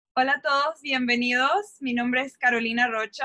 Hola a todos, bienvenidos. Mi nombre es Carolina Rocha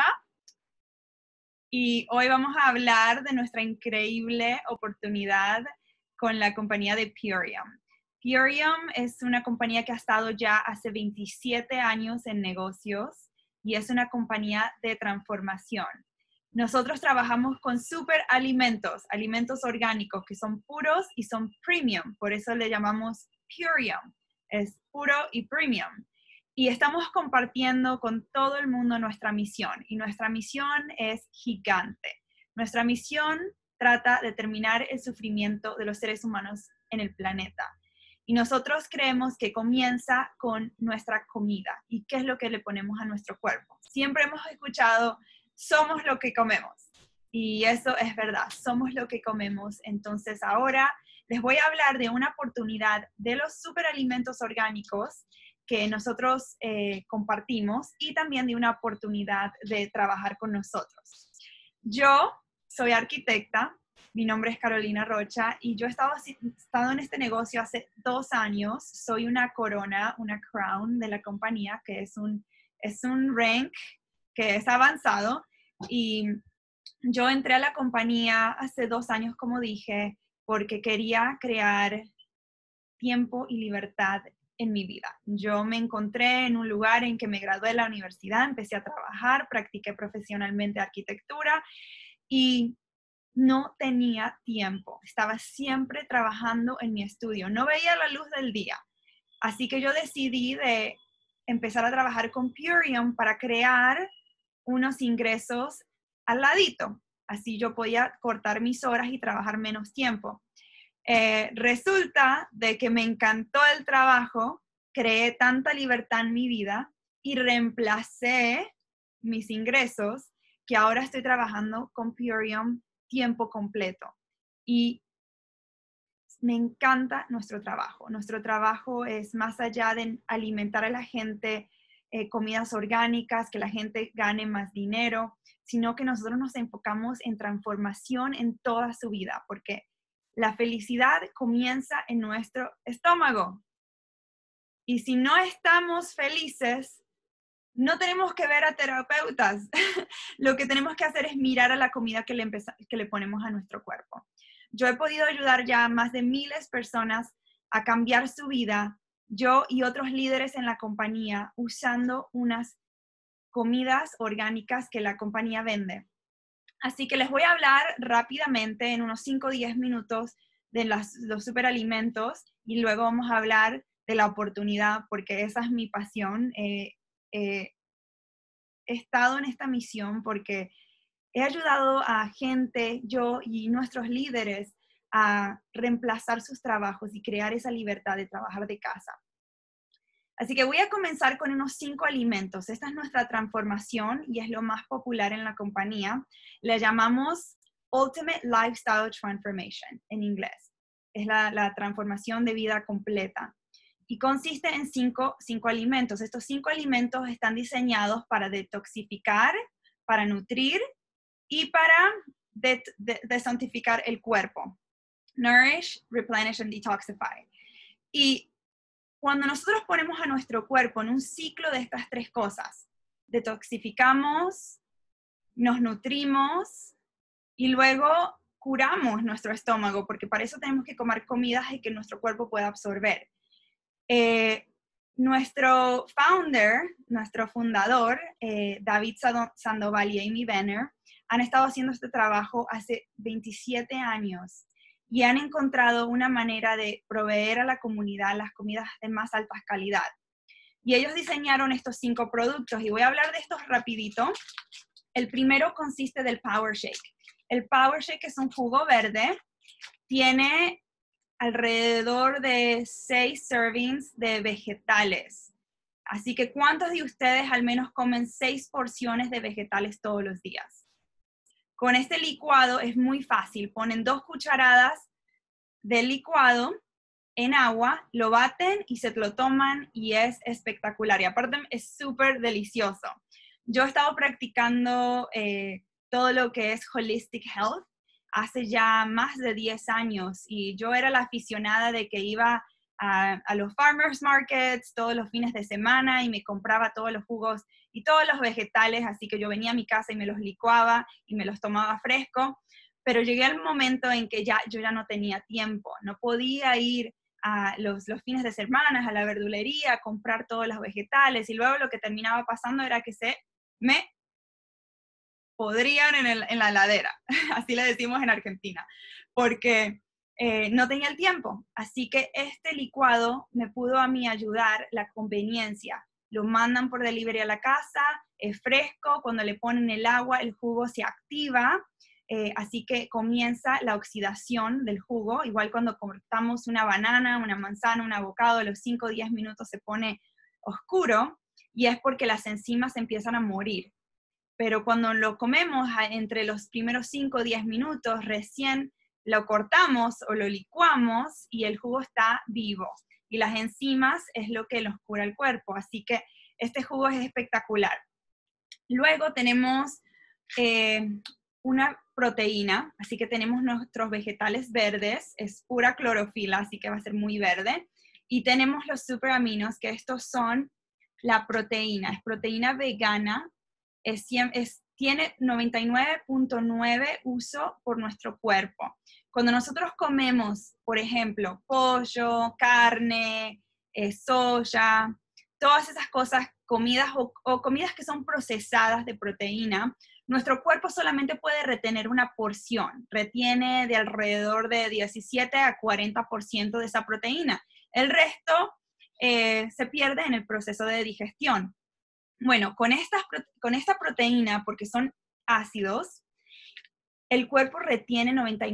y hoy vamos a hablar de nuestra increíble oportunidad con la compañía de Purium. Purium es una compañía que ha estado ya hace 27 años en negocios y es una compañía de transformación. Nosotros trabajamos con alimentos orgánicos que son puros y son premium, por eso le llamamos Purium, es puro y premium. Y estamos compartiendo con todo el mundo nuestra misión. Y nuestra misión es gigante. Nuestra misión trata de terminar el sufrimiento de los seres humanos en el planeta. Y nosotros creemos que comienza con nuestra comida. ¿Y qué es lo que le ponemos a nuestro cuerpo? Siempre hemos escuchado, somos lo que comemos. Y eso es verdad, somos lo que comemos. Entonces ahora les voy a hablar de una oportunidad de los superalimentos orgánicos que nosotros compartimos y también de una oportunidad de trabajar con nosotros. Yo soy arquitecta, mi nombre es Carolina Rocha y yo he estado en este negocio hace 2 años. Soy una corona, una crown de la compañía, que es un rank que es avanzado. Y yo entré a la compañía hace 2 años, como dije, porque quería crear tiempo y libertad en mi vida. Yo me encontré en un lugar en que me gradué de la universidad, empecé a trabajar, practiqué profesionalmente arquitectura y no tenía tiempo. Estaba siempre trabajando en mi estudio. No veía la luz del día. Así que yo decidí de empezar a trabajar con Purium para crear unos ingresos al ladito. Así yo podía cortar mis horas y trabajar menos tiempo. Resulta de que me encantó el trabajo, creé tanta libertad en mi vida y reemplacé mis ingresos que ahora estoy trabajando con Purium tiempo completo. Y me encanta nuestro trabajo. Nuestro trabajo es más allá de alimentar a la gente comidas orgánicas, que la gente gane más dinero, sino que nosotros nos enfocamos en transformación en toda su vida, porque la felicidad comienza en nuestro estómago. Y si no estamos felices, no tenemos que ver a terapeutas. Lo que tenemos que hacer es mirar a la comida que le ponemos a nuestro cuerpo. Yo he podido ayudar ya a más de miles de personas a cambiar su vida, yo y otros líderes en la compañía, usando unas comidas orgánicas que la compañía vende. Así que les voy a hablar rápidamente en unos 5 o 10 minutos de los superalimentos y luego vamos a hablar de la oportunidad, porque esa es mi pasión. He estado en esta misión porque he ayudado a gente, yo y nuestros líderes, a reemplazar sus trabajos y crear esa libertad de trabajar de casa. Así que voy a comenzar con unos 5 alimentos. Esta es nuestra transformación y es lo más popular en la compañía. Le llamamos Ultimate Lifestyle Transformation en inglés. Es la transformación de vida completa. Y consiste en cinco alimentos. Estos 5 alimentos están diseñados para detoxificar, para nutrir y para desantificar el cuerpo. Nourish, replenish and detoxify. Y cuando nosotros ponemos a nuestro cuerpo en un ciclo de estas 3 cosas, detoxificamos, nos nutrimos y luego curamos nuestro estómago, porque para eso tenemos que comer comidas y que nuestro cuerpo pueda absorber. Nuestro fundador, David Sandoval y Amy Benner, han estado haciendo este trabajo hace 27 años y han encontrado una manera de proveer a la comunidad las comidas de más alta calidad. Y ellos diseñaron estos 5 productos y voy a hablar de estos rapidito. El primero consiste del Power Shake. El Power Shake es un jugo verde, tiene alrededor de 6 servings de vegetales. Así que, ¿cuántos de ustedes al menos comen 6 porciones de vegetales todos los días? Con este licuado es muy fácil. Ponen 2 cucharadas de licuado en agua, lo baten y se lo toman y es espectacular. Y aparte es súper delicioso. Yo he estado practicando todo lo que es Holistic Health hace ya más de 10 años y yo era la aficionada de que iba a los farmers markets todos los fines de semana y me compraba todos los jugos y todos los vegetales, así que yo venía a mi casa y me los licuaba y me los tomaba fresco, pero llegué al momento en que yo ya no tenía tiempo, no podía ir a los fines de semana a la verdulería a comprar todos los vegetales, y luego lo que terminaba pasando era que se me podrían en la heladera, así le decimos en Argentina, porque no tenía el tiempo. Así que este licuado me pudo a mí ayudar la conveniencia. Lo mandan por delivery a la casa, es fresco, cuando le ponen el agua, el jugo se activa, así que comienza la oxidación del jugo. Igual cuando cortamos una banana, una manzana, un avocado, a los 5 o 10 minutos se pone oscuro, y es porque las enzimas empiezan a morir. Pero cuando lo comemos entre los primeros 5 o 10 minutos, recién lo cortamos o lo licuamos y el jugo está vivo. Y las enzimas es lo que nos cura el cuerpo. Así que este jugo es espectacular. Luego tenemos una proteína, así que tenemos nuestros vegetales verdes, es pura clorofila, así que va a ser muy verde. Y tenemos los superaminos, que estos son la proteína, es proteína vegana, tiene 99.9 uso por nuestro cuerpo. Cuando nosotros comemos, por ejemplo, pollo, carne, soya, todas esas cosas, comidas o comidas que son procesadas de proteína, nuestro cuerpo solamente puede retener una porción, retiene de alrededor de 17 a 40% de esa proteína. El resto se pierde en el proceso de digestión. Bueno, con esta proteína, porque son ácidos, el cuerpo retiene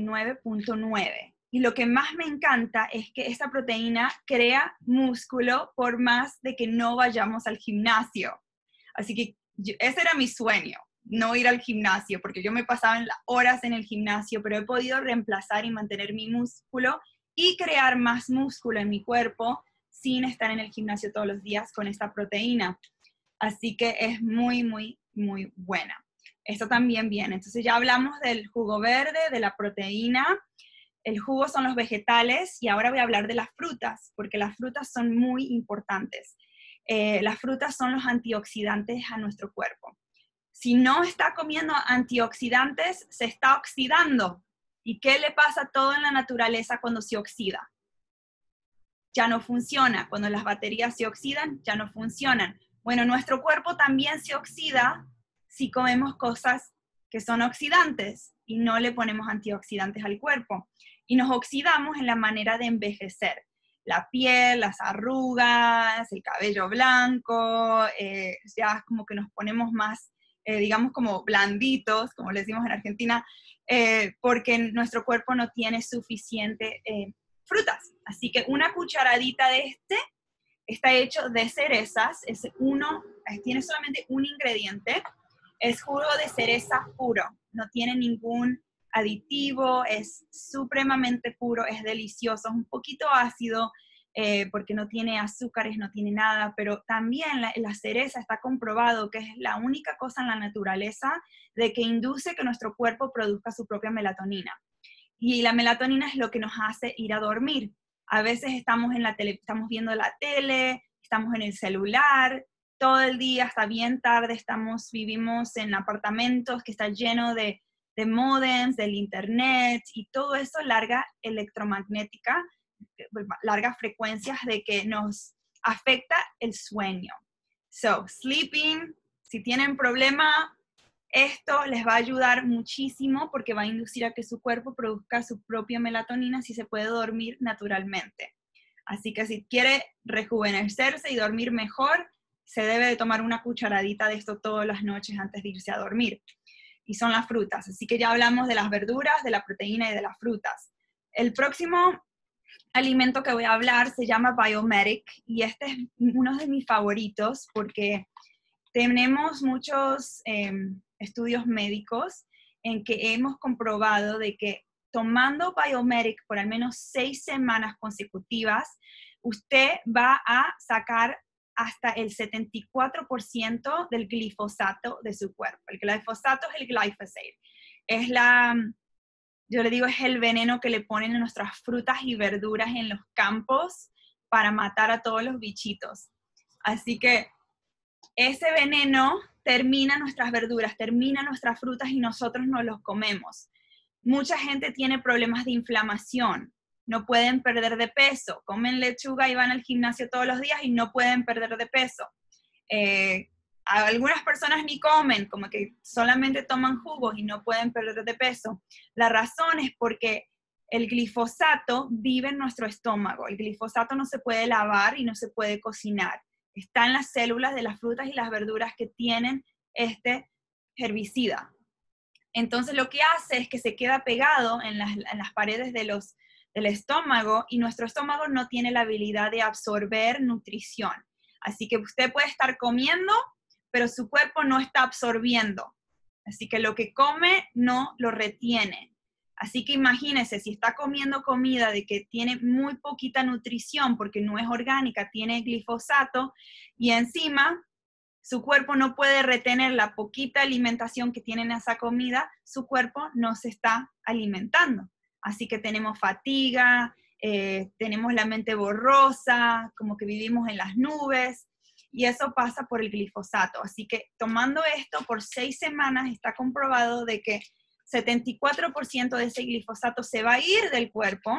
99.9. Y lo que más me encanta es que esta proteína crea músculo por más de que no vayamos al gimnasio. Así que ese era mi sueño, no ir al gimnasio, porque yo me pasaba horas en el gimnasio, pero he podido reemplazar y mantener mi músculo y crear más músculo en mi cuerpo sin estar en el gimnasio todos los días con esta proteína. Así que es muy, muy, muy buena. Esto también viene. Entonces ya hablamos del jugo verde, de la proteína. El jugo son los vegetales y ahora voy a hablar de las frutas, porque las frutas son muy importantes. Las frutas son los antioxidantes a nuestro cuerpo. Si no está comiendo antioxidantes, se está oxidando. ¿Y qué le pasa a todo en la naturaleza cuando se oxida? Ya no funciona. Cuando las baterías se oxidan, ya no funcionan. Bueno, nuestro cuerpo también se oxida si comemos cosas que son oxidantes y no le ponemos antioxidantes al cuerpo. Y nos oxidamos en la manera de envejecer. La piel, las arrugas, el cabello blanco, ya como que nos ponemos más, digamos, como blanditos, como le decimos en Argentina, porque nuestro cuerpo no tiene suficiente frutas. Así que una cucharadita de está hecho de cerezas, tiene solamente un ingrediente, es jugo de cereza puro, no tiene ningún aditivo, es supremamente puro, es delicioso, es un poquito ácido porque no tiene azúcares, no tiene nada, pero también la cereza está comprobado que es la única cosa en la naturaleza de que induce que nuestro cuerpo produzca su propia melatonina. Y la melatonina es lo que nos hace ir a dormir. A veces estamos estamos viendo la tele, estamos en el celular, todo el día hasta bien tarde vivimos en apartamentos que están llenos de modems, del internet, y todo eso larga electromagnética, largas frecuencias de que nos afecta el sueño. So, sleeping, si tienen problema, esto les va a ayudar muchísimo porque va a inducir a que su cuerpo produzca su propia melatonina si se puede dormir naturalmente. Así que si quiere rejuvenecerse y dormir mejor, se debe de tomar una cucharadita de esto todas las noches antes de irse a dormir. Y son las frutas. Así que ya hablamos de las verduras, de la proteína y de las frutas. El próximo alimento que voy a hablar se llama Biomedic y este es uno de mis favoritos porque tenemos muchos estudios médicos en que hemos comprobado de que tomando Biomedic por al menos 6 semanas consecutivas, usted va a sacar hasta el 74% del glifosato de su cuerpo. El glifosato es el glyphosate. Yo le digo, es el veneno que le ponen en nuestras frutas y verduras en los campos para matar a todos los bichitos. Así que ese veneno termina nuestras verduras, termina nuestras frutas y nosotros no los comemos. Mucha gente tiene problemas de inflamación, no pueden perder de peso, comen lechuga y van al gimnasio todos los días y no pueden perder de peso. Algunas personas ni comen, como que solamente toman jugos y no pueden perder de peso. La razón es porque el glifosato vive en nuestro estómago. El glifosato no se puede lavar y no se puede cocinar. Está en las células de las frutas y las verduras que tienen este herbicida. Entonces lo que hace es que se queda pegado en las paredes del estómago y nuestro estómago no tiene la habilidad de absorber nutrición. Así que usted puede estar comiendo, pero su cuerpo no está absorbiendo. Así que lo que come no lo retiene. Así que imagínese, si está comiendo comida de que tiene muy poquita nutrición porque no es orgánica, tiene glifosato y encima su cuerpo no puede retener la poquita alimentación que tiene en esa comida, su cuerpo no se está alimentando. Así que tenemos fatiga, tenemos la mente borrosa, como que vivimos en las nubes, y eso pasa por el glifosato. Así que tomando esto por 6 semanas está comprobado de que 74% de ese glifosato se va a ir del cuerpo,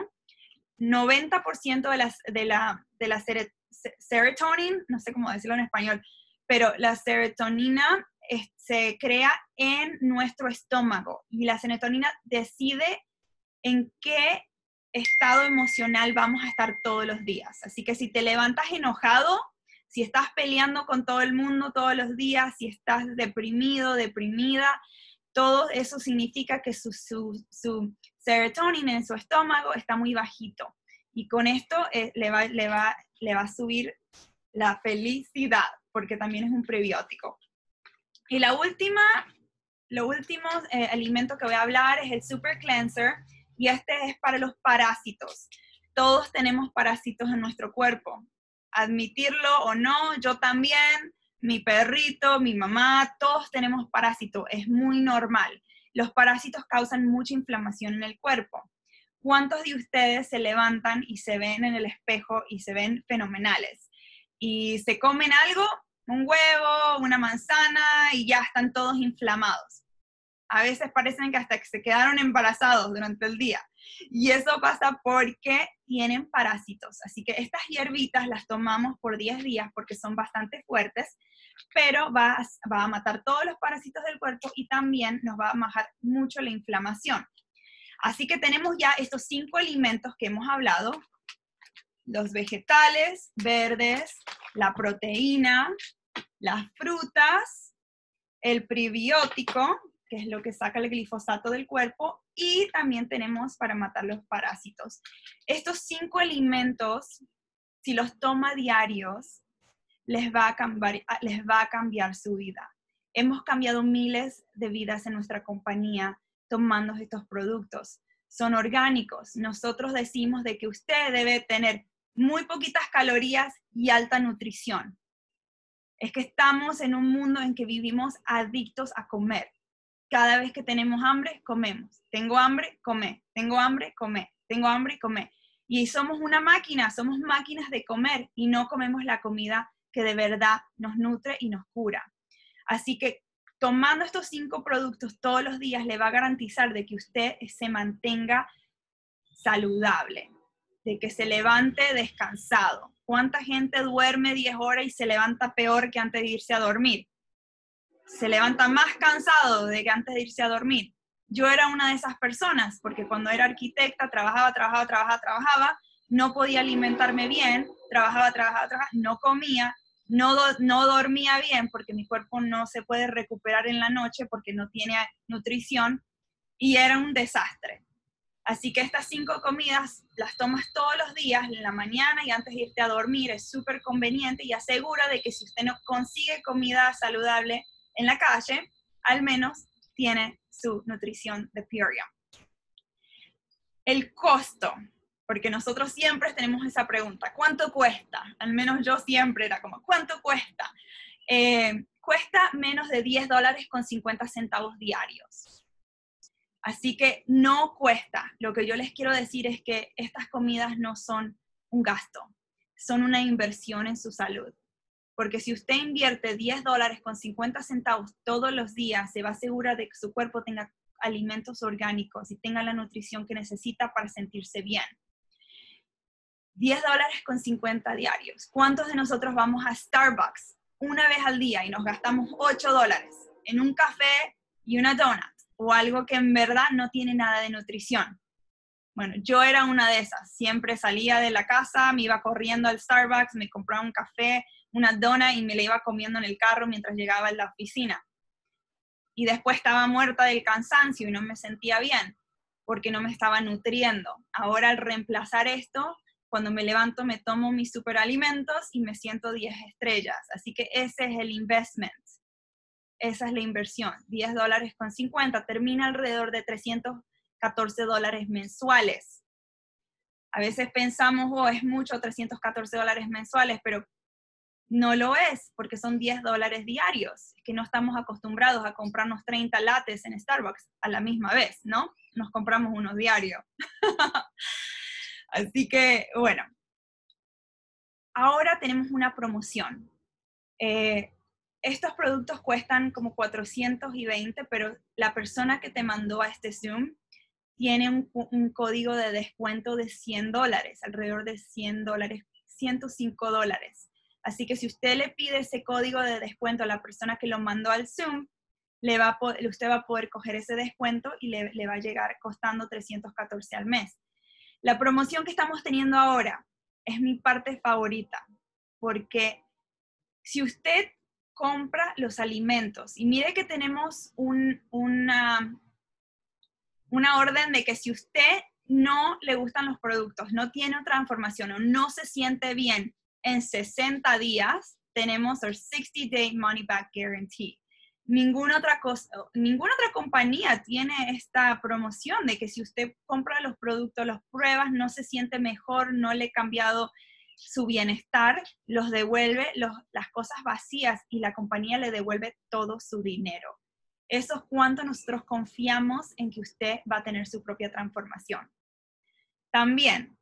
90% de la serotonin, no sé cómo decirlo en español, pero la serotonina se crea en nuestro estómago y la serotonina decide en qué estado emocional vamos a estar todos los días. Así que si te levantas enojado, si estás peleando con todo el mundo todos los días, si estás deprimido, deprimida, todo eso significa que su serotonina en su estómago está muy bajito. Y con esto le va a subir la felicidad, porque también es un prebiótico. Y lo último alimento que voy a hablar es el Super Cleanser, y este es para los parásitos. Todos tenemos parásitos en nuestro cuerpo. Admitirlo o no, yo también, mi perrito, mi mamá, todos tenemos parásitos, es muy normal. Los parásitos causan mucha inflamación en el cuerpo. ¿Cuántos de ustedes se levantan y se ven en el espejo y se ven fenomenales? Y se comen algo, un huevo, una manzana, y ya están todos inflamados. A veces parecen que hasta que se quedaron embarazados durante el día. Y eso pasa porque tienen parásitos. Así que estas hierbitas las tomamos por 10 días porque son bastante fuertes, pero va a matar todos los parásitos del cuerpo y también nos va a bajar mucho la inflamación. Así que tenemos ya estos 5 alimentos que hemos hablado: los vegetales verdes, la proteína, las frutas, el prebiótico, que es lo que saca el glifosato del cuerpo, y también tenemos para matar los parásitos. Estos 5 alimentos, si los toma diarios, les va a cambiar su vida. Hemos cambiado miles de vidas en nuestra compañía tomando estos productos. Son orgánicos. Nosotros decimos de que usted debe tener muy poquitas calorías y alta nutrición. Es que estamos en un mundo en que vivimos adictos a comer. Cada vez que tenemos hambre, comemos. Tengo hambre, come. Tengo hambre, come. Tengo hambre, come. Y somos una máquina, somos máquinas de comer y no comemos la comida que de verdad nos nutre y nos cura. Así que tomando estos 5 productos todos los días le va a garantizar de que usted se mantenga saludable, de que se levante descansado. ¿Cuánta gente duerme 10 horas y se levanta peor que antes de irse a dormir? Se levanta más cansado de que antes de irse a dormir. Yo era una de esas personas, porque cuando era arquitecta trabajaba, no podía alimentarme bien, trabajaba, no comía, no dormía bien porque mi cuerpo no se puede recuperar en la noche porque no tiene nutrición, y era un desastre. Así que estas 5 comidas las tomas todos los días, en la mañana y antes de irte a dormir. Es súper conveniente y asegura de que si usted no consigue comida saludable en la calle, al menos tiene su nutrición de Purium. El costo, porque nosotros siempre tenemos esa pregunta: ¿cuánto cuesta? Al menos yo siempre era como, ¿cuánto cuesta? Cuesta menos de $10.50 diarios. Así que no cuesta. Lo que yo les quiero decir es que estas comidas no son un gasto. son una inversión en su salud. Porque si usted invierte $10.50 todos los días, se va a asegurar de que su cuerpo tenga alimentos orgánicos y tenga la nutrición que necesita para sentirse bien. $10.50 diarios. ¿Cuántos de nosotros vamos a Starbucks una vez al día y nos gastamos $8 en un café y una donut o algo que en verdad no tiene nada de nutrición? Bueno, yo era una de esas. Siempre salía de la casa, me iba corriendo al Starbucks, me compraba un café, una donut y me la iba comiendo en el carro mientras llegaba a la oficina. Y después estaba muerta del cansancio y no me sentía bien porque no me estaba nutriendo. Ahora al reemplazar esto, cuando me levanto me tomo mis superalimentos y me siento 10 estrellas. Así que ese es el investment. Esa es la inversión. $10.50 termina alrededor de $314 mensuales. A veces pensamos, oh, es mucho $314 mensuales, pero no lo es, porque son $10 diarios. Es que no estamos acostumbrados a comprarnos 30 lattes en Starbucks a la misma vez, ¿no? Nos compramos unos diarios. Así que, bueno. Ahora tenemos una promoción. Estos productos cuestan como $420, pero la persona que te mandó a este Zoom tiene un código de descuento de $100, alrededor de $100, $105. Así que si usted le pide ese código de descuento a la persona que lo mandó al Zoom, usted va a poder coger ese descuento y le va a llegar costando $314 al mes. La promoción que estamos teniendo ahora es mi parte favorita, porque si usted compra los alimentos, y mire que tenemos una orden de que si usted no le gustan los productos, no tiene otra información o no se siente bien en 60 días, tenemos el 60-day money back guarantee. Ninguna otra compañía tiene esta promoción de que si usted compra los productos, los pruebas, no se siente mejor, no le ha cambiado su bienestar, los devuelve las cosas vacías y la compañía le devuelve todo su dinero. Eso es cuánto nosotros confiamos en que usted va a tener su propia transformación. También,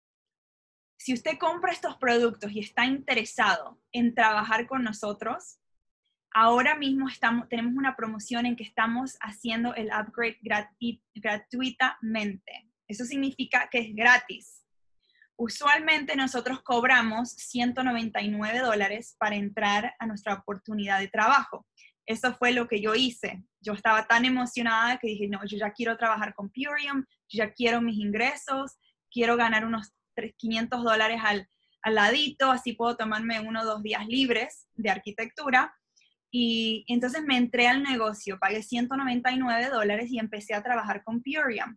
si usted compra estos productos y está interesado en trabajar con nosotros, ahora mismo tenemos una promoción en que estamos haciendo el upgrade gratuitamente. Eso significa que es gratis. Usualmente nosotros cobramos $199 para entrar a nuestra oportunidad de trabajo. Eso fue lo que yo hice. Yo estaba tan emocionada que dije, no, yo ya quiero trabajar con Purium, yo ya quiero mis ingresos, quiero ganar unos $500 al ladito, así puedo tomarme 1 o 2 días libres de arquitectura. Y entonces me entré al negocio, pagué $199 y empecé a trabajar con Purium.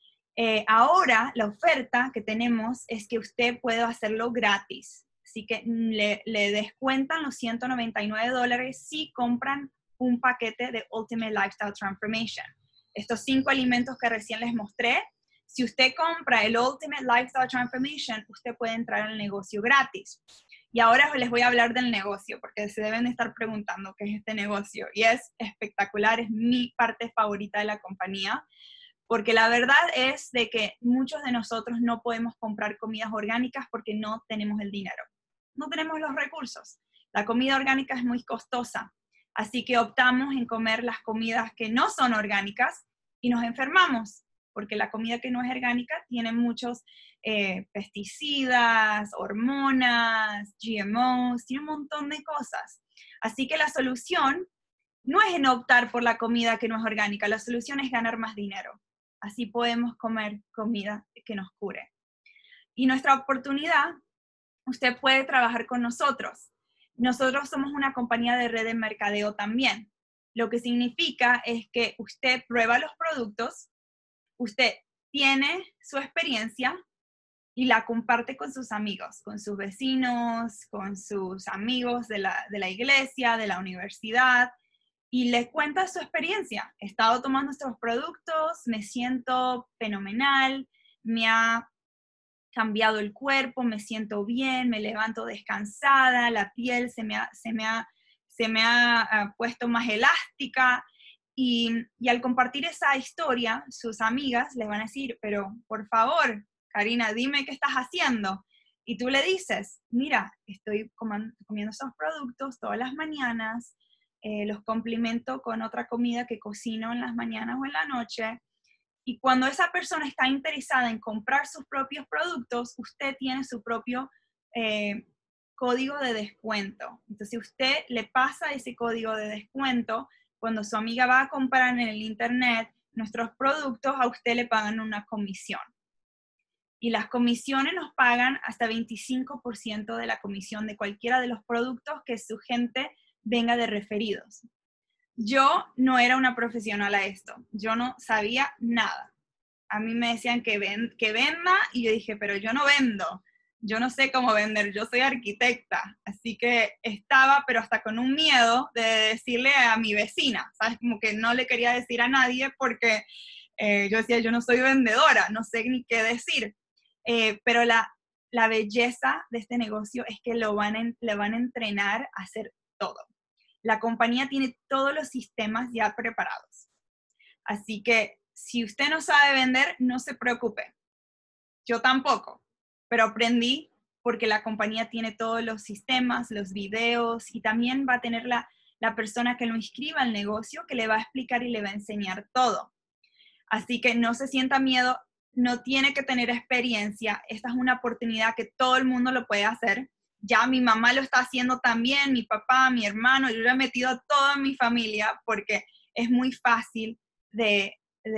Ahora la oferta que tenemos es que usted puede hacerlo gratis. Así que le descuentan los $199 si compran un paquete de Ultimate Lifestyle Transformation. Estos 5 alimentos que recién les mostré, si usted compra el Ultimate Lifestyle Transformation, usted puede entrar al negocio gratis. Y ahora les voy a hablar del negocio, porque se deben estar preguntando qué es este negocio. Y es espectacular, es mi parte favorita de la compañía, porque la verdad es de que muchos de nosotros no podemos comprar comidas orgánicas porque no tenemos el dinero. No tenemos los recursos. La comida orgánica es muy costosa, así que optamos en comer las comidas que no son orgánicas y nos enfermamos, porque la comida que no es orgánica tiene muchos pesticidas, hormonas, GMOs, tiene un montón de cosas. Así que la solución no es en optar por la comida que no es orgánica, la solución es ganar más dinero. Así podemos comer comida que nos cure. Y nuestra oportunidad, usted puede trabajar con nosotros. Nosotros somos una compañía de red de mercadeo también. Lo que significa es que usted prueba los productos, usted tiene su experiencia y la comparte con sus amigos, con sus vecinos, con sus amigos de la iglesia, de la universidad, y les cuenta su experiencia. He estado tomando estos productos, me siento fenomenal, me ha cambiado el cuerpo, me siento bien, me levanto descansada, la piel se me ha puesto más elástica. Y al compartir esa historia, sus amigas les van a decir, pero por favor, Karina, dime qué estás haciendo. Y tú le dices, mira, estoy comiendo esos productos todas las mañanas, los complemento con otra comida que cocino en las mañanas o en la noche. Y cuando esa persona está interesada en comprar sus propios productos, usted tiene su propio código de descuento. Entonces usted le pasa ese código de descuento. Cuando su amiga va a comprar en el internet nuestros productos, a usted le pagan una comisión. Y las comisiones nos pagan hasta 25% de la comisión de cualquiera de los productos que su gente venga de referidos. Yo no era una profesional a esto. Yo no sabía nada. A mí me decían que venda y yo dije, pero yo no vendo. Yo no sé cómo vender. Yo soy arquitecta. Así que estaba, pero hasta con un miedo de decirle a mi vecina, ¿sabes? Como que no le quería decir a nadie porque yo decía, yo no soy vendedora, no sé ni qué decir. Pero la belleza de este negocio es que le van a entrenar a hacer todo. La compañía tiene todos los sistemas ya preparados. Así que si usted no sabe vender, no se preocupe. Yo tampoco, pero aprendí porque la compañía tiene todos los sistemas, los videos y también va a tener la persona que lo inscriba al negocio que le va a explicar y le va a enseñar todo. Así que no se sienta miedo, no tiene que tener experiencia. Esta es una oportunidad que todo el mundo lo puede hacer. Ya mi mamá lo está haciendo también, mi papá, mi hermano, yo lo he metido a toda mi familia porque es muy fácil de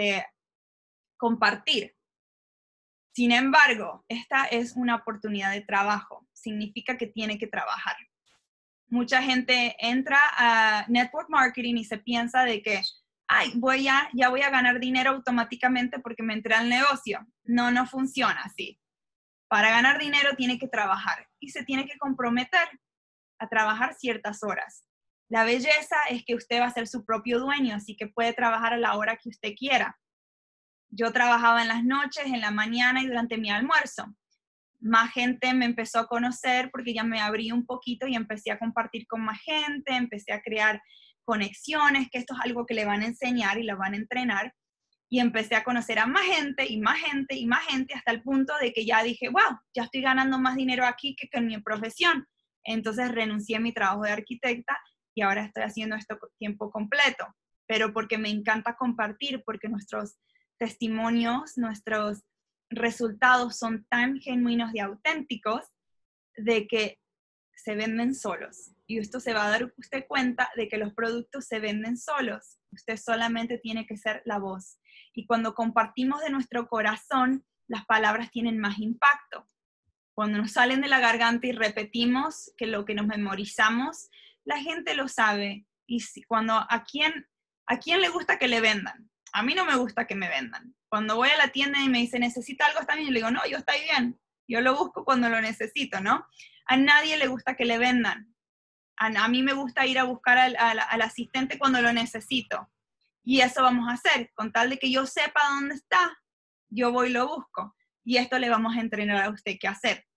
compartir. Sin embargo, esta es una oportunidad de trabajo. Significa que tiene que trabajar. Mucha gente entra a network marketing y se piensa de que, ay, ya voy a ganar dinero automáticamente porque me entré al negocio. No, no funciona así. Para ganar dinero tiene que trabajar y se tiene que comprometer a trabajar ciertas horas. La belleza es que usted va a ser su propio dueño, así que puede trabajar a la hora que usted quiera. Yo trabajaba en las noches, en la mañana y durante mi almuerzo. Más gente me empezó a conocer porque ya me abrí un poquito y empecé a compartir con más gente, empecé a crear conexiones, que esto es algo que le van a enseñar y lo van a entrenar. Y empecé a conocer a más gente y más gente y más gente hasta el punto de que ya dije, wow, ya estoy ganando más dinero aquí que en mi profesión. Entonces renuncié a mi trabajo de arquitecta y ahora estoy haciendo esto tiempo completo, pero porque me encanta compartir, porque nuestros testimonios, nuestros resultados son tan genuinos y auténticos de que se venden solos. Y esto se va a dar usted cuenta de que los productos se venden solos. Usted solamente tiene que ser la voz. Y cuando compartimos de nuestro corazón, las palabras tienen más impacto. Cuando nos salen de la garganta y repetimos que lo que nos memorizamos, la gente lo sabe. Y ¿a quién le gusta que le vendan? A mí no me gusta que me vendan. Cuando voy a la tienda y me dice, ¿necesita algo? ¿Está bien? Yo le digo, no, yo estoy bien. Yo lo busco cuando lo necesito, ¿no? A nadie le gusta que le vendan. A mí me gusta ir a buscar al asistente cuando lo necesito. Y eso vamos a hacer. Con tal de que yo sepa dónde está, yo voy y lo busco. Y esto le vamos a entrenar a usted qué hacer.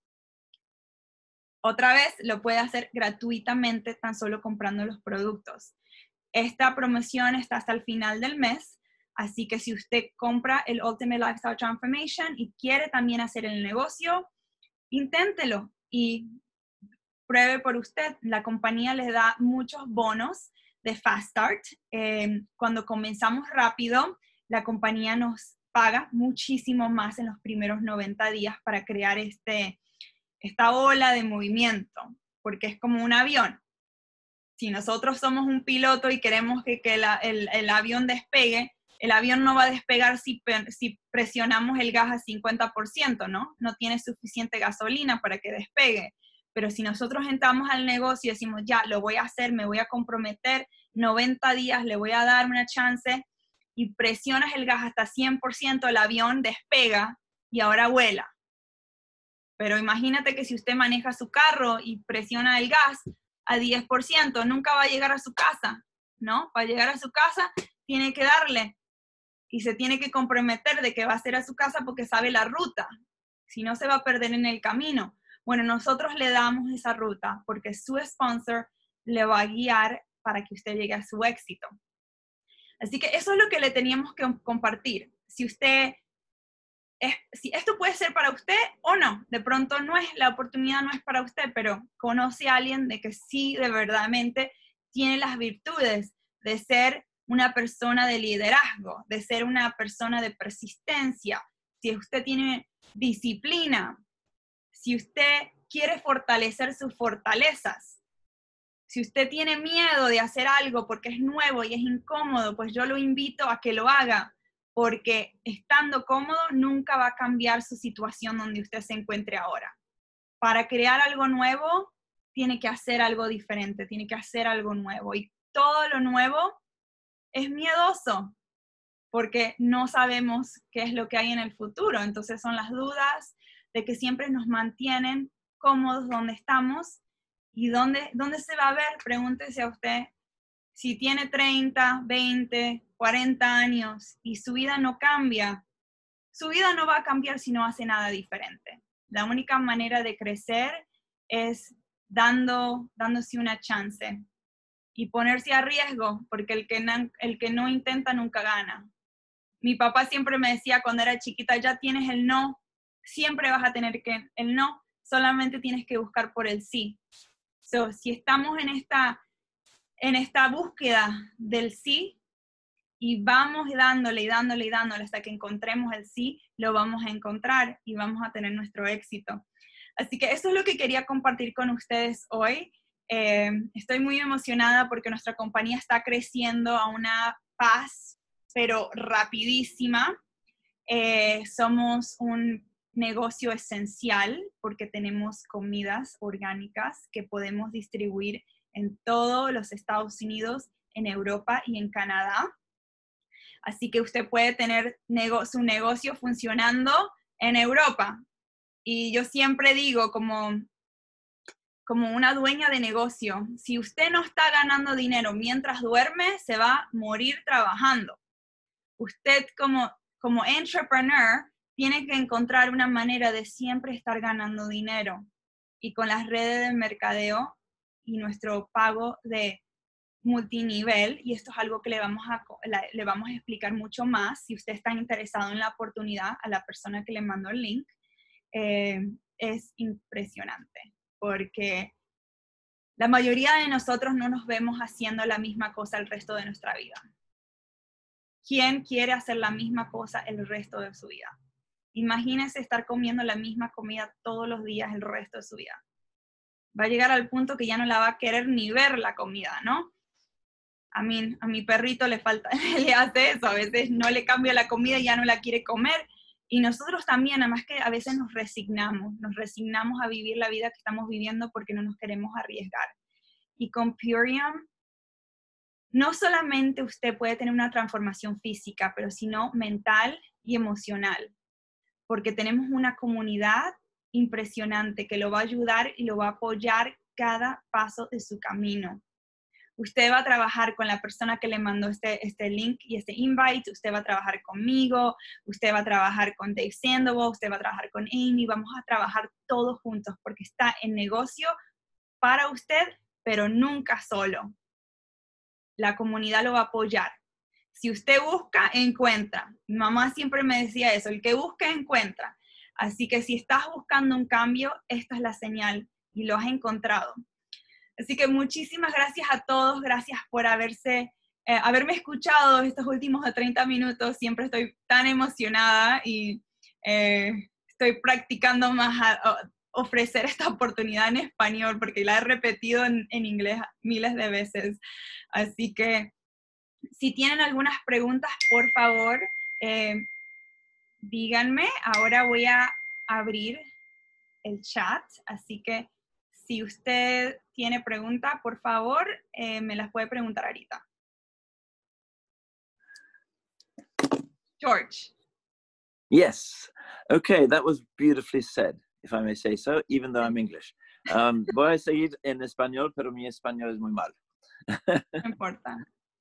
Otra vez, lo puede hacer gratuitamente tan solo comprando los productos. Esta promoción está hasta el final del mes, así que si usted compra el Ultimate Lifestyle Transformation y quiere también hacer el negocio, inténtelo y pruebe por usted. La compañía les da muchos bonos de Fast Start. Cuando comenzamos rápido, la compañía nos paga muchísimo más en los primeros 90 días para crear esta ola de movimiento, porque es como un avión. Si nosotros somos un piloto y queremos que el avión despegue, el avión no va a despegar si presionamos el gas a 50%, ¿no? No tiene suficiente gasolina para que despegue. Pero si nosotros entramos al negocio y decimos, ya, lo voy a hacer, me voy a comprometer, 90 días, le voy a dar una chance, y presionas el gas hasta 100%, el avión despega y ahora vuela. Pero imagínate que si usted maneja su carro y presiona el gas a 10%, nunca va a llegar a su casa, ¿no? Para llegar a su casa tiene que darle y se tiene que comprometer de que va a ser a su casa porque sabe la ruta. Si no, se va a perder en el camino. Bueno, nosotros le damos esa ruta porque su sponsor le va a guiar para que usted llegue a su éxito. Así que eso es lo que le teníamos que compartir. Si usted si esto puede ser para usted o no. De pronto la oportunidad no es para usted, pero conoce a alguien de que sí, de verdaderamente tiene las virtudes de ser una persona de liderazgo, de ser una persona de persistencia. Si usted tiene disciplina, si usted quiere fortalecer sus fortalezas, si usted tiene miedo de hacer algo porque es nuevo y es incómodo, pues yo lo invito a que lo haga, porque estando cómodo nunca va a cambiar su situación donde usted se encuentre ahora. Para crear algo nuevo, tiene que hacer algo diferente, tiene que hacer algo nuevo. Y todo lo nuevo es miedoso, porque no sabemos qué es lo que hay en el futuro. Entonces son las dudas de que siempre nos mantienen cómodos donde estamos. ¿Y dónde se va a ver? Pregúntese a usted, si tiene 30, 20, 40 años y su vida no cambia, su vida no va a cambiar si no hace nada diferente. La única manera de crecer es dándose una chance y ponerse a riesgo, porque el que no intenta nunca gana. Mi papá siempre me decía cuando era chiquita, ya tienes el no, siempre vas a tener el no, solamente tienes que buscar por el sí. So, si estamos en esta búsqueda del sí y vamos dándole y dándole y dándole hasta que encontremos el sí, lo vamos a encontrar y vamos a tener nuestro éxito. Así que eso es lo que quería compartir con ustedes hoy. Estoy muy emocionada porque nuestra compañía está creciendo a una paz, pero rapidísima. Somos un negocio esencial porque tenemos comidas orgánicas que podemos distribuir en todos los Estados Unidos, en Europa y en Canadá. Así que usted puede tener su negocio funcionando en Europa. Y yo siempre digo, como una dueña de negocio, si usted no está ganando dinero mientras duerme, se va a morir trabajando. Usted como entrepreneur tiene que encontrar una manera de siempre estar ganando dinero. Y con las redes de mercadeo y nuestro pago de multinivel, y esto es algo que le vamos a explicar mucho más, si usted está interesado en la oportunidad, a la persona que le mandó el link, es impresionante, porque la mayoría de nosotros no nos vemos haciendo la misma cosa el resto de nuestra vida. ¿Quién quiere hacer la misma cosa el resto de su vida? Imagínese estar comiendo la misma comida todos los días el resto de su vida. Va a llegar al punto que ya no la va a querer ni ver la comida, ¿no? A mi perrito le hace eso, a veces no le cambia la comida y ya no la quiere comer. Y nosotros también, además que a veces nos resignamos a vivir la vida que estamos viviendo porque no nos queremos arriesgar. Y con Purium, no solamente usted puede tener una transformación física, pero sino mental y emocional, porque tenemos una comunidad impresionante que lo va a ayudar y lo va a apoyar cada paso de su camino. Usted va a trabajar con la persona que le mandó este link y este invite, usted va a trabajar conmigo, usted va a trabajar con Dave Sandoval, usted va a trabajar con Amy, vamos a trabajar todos juntos porque está en negocio para usted, pero nunca solo. La comunidad lo va a apoyar. Si usted busca, encuentra. Mi mamá siempre me decía eso, el que busca, encuentra. Así que si estás buscando un cambio, esta es la señal y lo has encontrado. Así que muchísimas gracias a todos, gracias por haberme escuchado estos últimos 30 minutos. Siempre estoy tan emocionada y estoy practicando más ofrecer esta oportunidad en español porque la he repetido en inglés miles de veces. Así que si tienen algunas preguntas, por favor, díganme. Ahora voy a abrir el chat, así que si usted tiene pregunta, por favor, me las puede preguntar ahorita. George. Yes. Okay, that was beautifully said, if I may say so, even though I'm English. Voy a seguir en español, pero mi español es muy mal. No importa.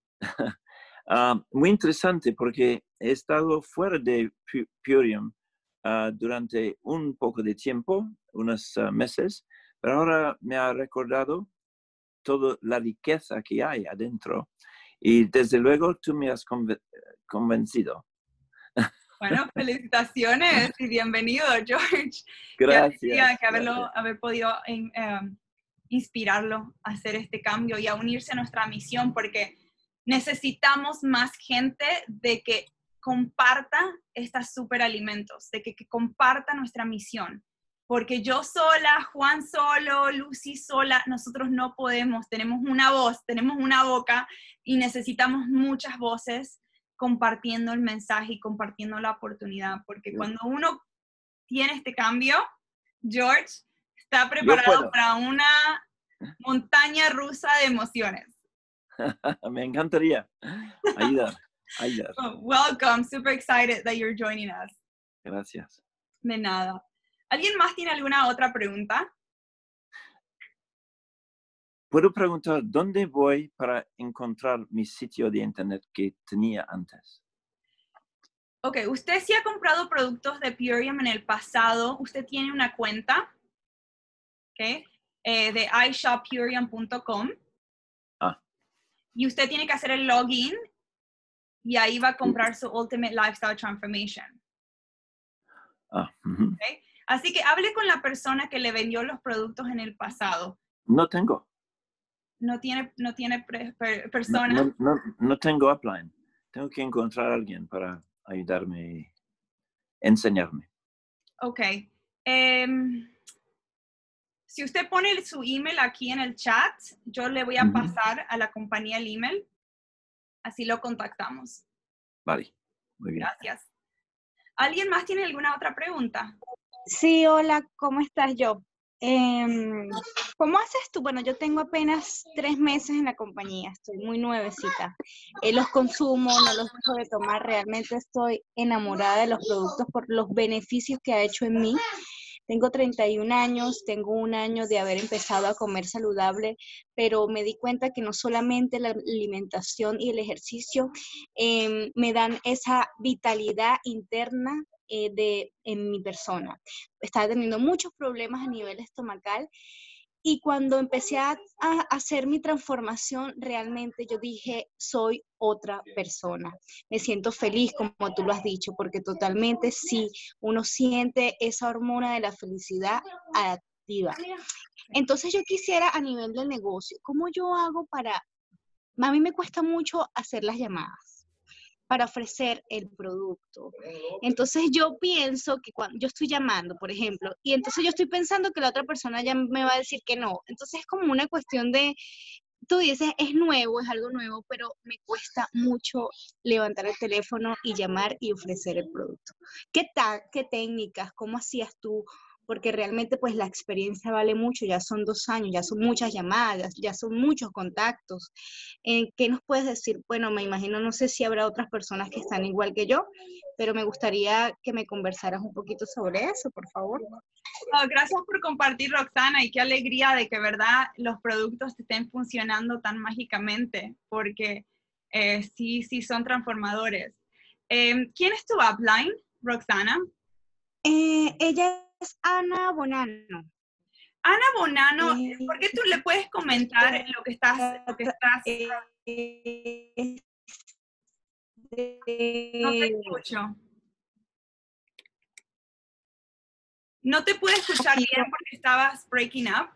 Muy interesante porque he estado fuera de Purium durante un poco de tiempo, unos meses, pero ahora me ha recordado toda la riqueza que hay adentro y desde luego tú me has convencido. Bueno, felicitaciones y bienvenido, George. Gracias. Que haber podido inspirarlo a hacer este cambio y a unirse a nuestra misión, porque necesitamos más gente de que comparta estos superalimentos, de que comparta nuestra misión. Porque yo sola, Juan solo, Lucy sola, nosotros no podemos. Tenemos una voz, tenemos una boca y necesitamos muchas voces compartiendo el mensaje y compartiendo la oportunidad. Porque cuando uno tiene este cambio, George está preparado para una montaña rusa de emociones. Me encantaría ayudar. Welcome, super excited that you're joining us. Gracias. De nada. ¿Alguien más tiene alguna otra pregunta? ¿Puedo preguntar dónde voy para encontrar mi sitio de internet que tenía antes? Ok, usted sí ha comprado productos de Purium en el pasado. Usted tiene una cuenta, ¿ok? De iShopPurium.com. Y usted tiene que hacer el login y ahí va a comprar su Ultimate Lifestyle Transformation. ¿Okay? Así que hable con la persona que le vendió los productos en el pasado. No tengo. No tiene persona. No tengo upline. Tengo que encontrar a alguien para ayudarme, enseñarme. Ok. Si usted pone su email aquí en el chat, yo le voy a pasar a la compañía el email. Así lo contactamos. Vale, muy bien. Gracias. ¿Alguien más tiene alguna otra pregunta? Sí, hola, ¿cómo estás, Job? ¿Cómo haces tú? Bueno, yo tengo apenas 3 meses en la compañía, estoy muy nuevecita. Los consumo, no los dejo de tomar, realmente estoy enamorada de los productos por los beneficios que ha hecho en mí. Tengo 31 años, tengo 1 año de haber empezado a comer saludable, pero me di cuenta que no solamente la alimentación y el ejercicio me dan esa vitalidad interna en mi persona. Estaba teniendo muchos problemas a nivel estomacal y cuando empecé a hacer mi transformación, realmente yo dije, soy otra persona. Me siento feliz, como tú lo has dicho, porque totalmente sí, uno siente esa hormona de la felicidad activa. Entonces yo quisiera a nivel del negocio, ¿cómo yo hago para... A mí me cuesta mucho hacer las llamadas para ofrecer el producto. Entonces yo pienso que cuando yo estoy llamando, por ejemplo, y entonces yo estoy pensando que la otra persona ya me va a decir que no. Entonces es como una cuestión de, tú dices, es nuevo, es algo nuevo, pero me cuesta mucho levantar el teléfono y llamar y ofrecer el producto. ¿Qué técnicas? ¿Cómo hacías tú? Porque realmente pues la experiencia vale mucho, ya son 2 años, ya son muchas llamadas, ya son muchos contactos. ¿Qué nos puedes decir? Bueno, me imagino, no sé si habrá otras personas que están igual que yo, pero me gustaría que me conversaras un poquito sobre eso, por favor. Oh, gracias por compartir, Roxana, y qué alegría de que, verdad, los productos estén funcionando tan mágicamente, porque sí son transformadores. ¿Quién es tu upline, Roxana? Ella es Ana Bonano. Ana Bonano, ¿por qué tú le puedes comentar lo que estás? No te escucho. No te pude escuchar bien porque estabas breaking up.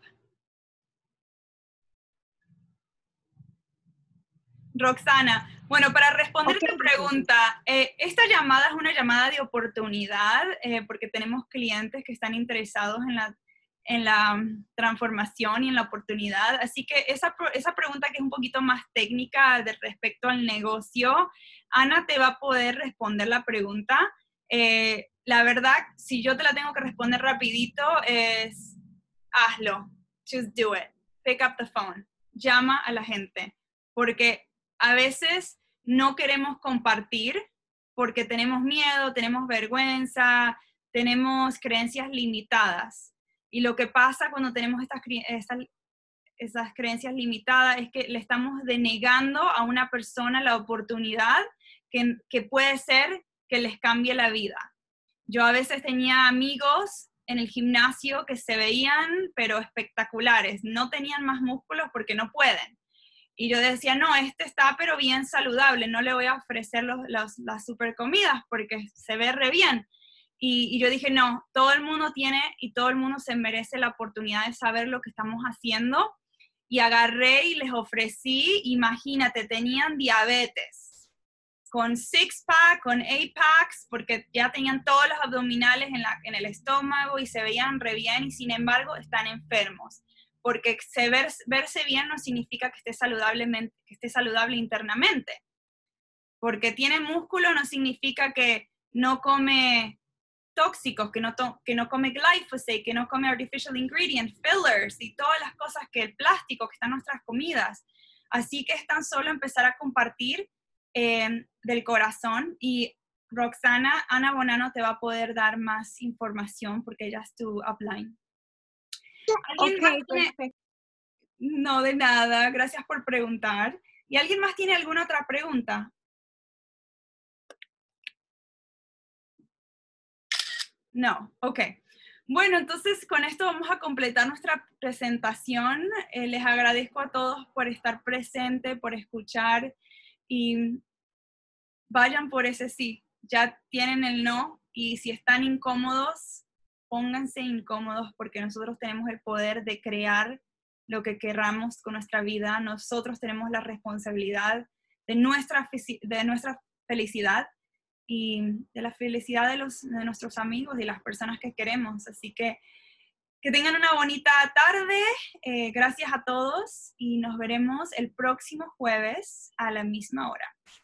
Roxana, bueno, para responder tu pregunta, esta llamada es una llamada de oportunidad porque tenemos clientes que están interesados en la transformación y en la oportunidad. Así que esa pregunta que es un poquito más técnica respecto al negocio, Ana te va a poder responder la pregunta. La verdad, si yo te la tengo que responder rapidito, es hazlo. Just do it. Pick up the phone. Llama a la gente. Porque a veces no queremos compartir porque tenemos miedo, tenemos vergüenza, tenemos creencias limitadas. Y lo que pasa cuando tenemos esas creencias limitadas es que le estamos denegando a una persona la oportunidad que puede ser que les cambie la vida. Yo a veces tenía amigos en el gimnasio que se veían, pero espectaculares. No tenían más músculos porque no pueden. Y yo decía, no, este está pero bien saludable, no le voy a ofrecer las super comidas porque se ve re bien. Y yo dije, no, todo el mundo tiene y todo el mundo se merece la oportunidad de saber lo que estamos haciendo. Y agarré y les ofrecí, imagínate, tenían diabetes, con six-pack, con eight-packs, porque ya tenían todos los abdominales en el estómago y se veían re bien y sin embargo están enfermos. Porque verse bien no significa que esté saludable internamente. Porque tiene músculo no significa que no come tóxicos, que no come glyphosate, que no come artificial ingredients, fillers y todas las cosas que el plástico que está en nuestras comidas. Así que es tan solo empezar a compartir del corazón y Roxana, Ana Bonano te va a poder dar más información porque ella es tu upline. Ok, perfecto. No, de nada, gracias por preguntar. ¿Y alguien más tiene alguna otra pregunta? No, ok. Bueno, entonces con esto vamos a completar nuestra presentación. Les agradezco a todos por estar presente, por escuchar y vayan por ese sí. Ya tienen el no y si están incómodos, pónganse incómodos porque nosotros tenemos el poder de crear lo que queramos con nuestra vida. Nosotros tenemos la responsabilidad de nuestra felicidad y de la felicidad de nuestros amigos y las personas que queremos. Así que tengan una bonita tarde. Gracias a todos y nos veremos el próximo jueves a la misma hora.